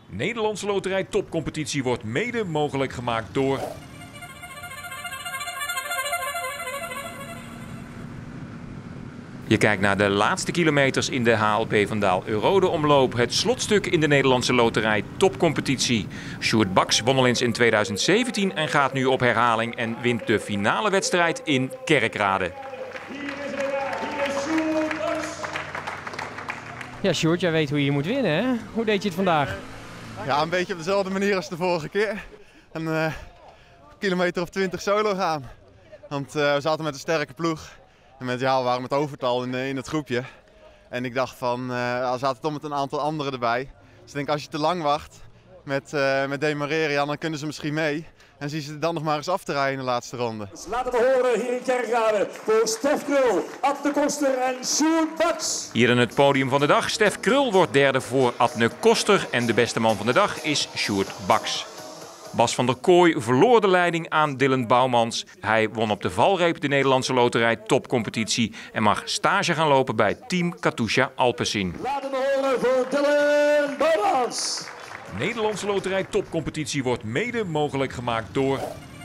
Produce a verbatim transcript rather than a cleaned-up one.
Nederlandse Loterij Topcompetitie wordt mede mogelijk gemaakt door... Je kijkt naar de laatste kilometers in de H L P Van Daal Eurode-omloop. Het slotstuk in de Nederlandse Loterij Topcompetitie. Sjoerd Baks won al eens in tweeduizend zeventien en gaat nu op herhaling en wint de finale wedstrijd in Kerkrade. Ja, Sjoerd, jij weet hoe je moet winnen, hè? Hoe deed je het vandaag? Ja, een beetje op dezelfde manier als de vorige keer. Een uh, kilometer of twintig solo gaan. Want uh, we zaten met een sterke ploeg. En met, ja, we waren met overtal in, in het groepje. En ik dacht van, uh, we zaten toch met een aantal anderen erbij. Dus ik denk, als je te lang wacht met, uh, met demareren, ja, dan kunnen ze misschien mee. En zien ze dan nog maar eens af te rijden in de laatste ronde. Dus laten we horen hier in Kerkrade voor Stef Krul, Adne Koster en Sjoerd Baks. Hier in het podium van de dag. Stef Krul wordt derde voor Adne Koster. En de beste man van de dag is Sjoerd Baks. Bas van der Kooi verloor de leiding aan Dylan Bouwmans. Hij won op de valreep de Nederlandse Loterij Topcompetitie en mag stage gaan lopen bij Team Katusha Alpecin. Laten we horen voor Dylan Bouwmans. Nederlandse Loterij Topcompetitie wordt mede mogelijk gemaakt door...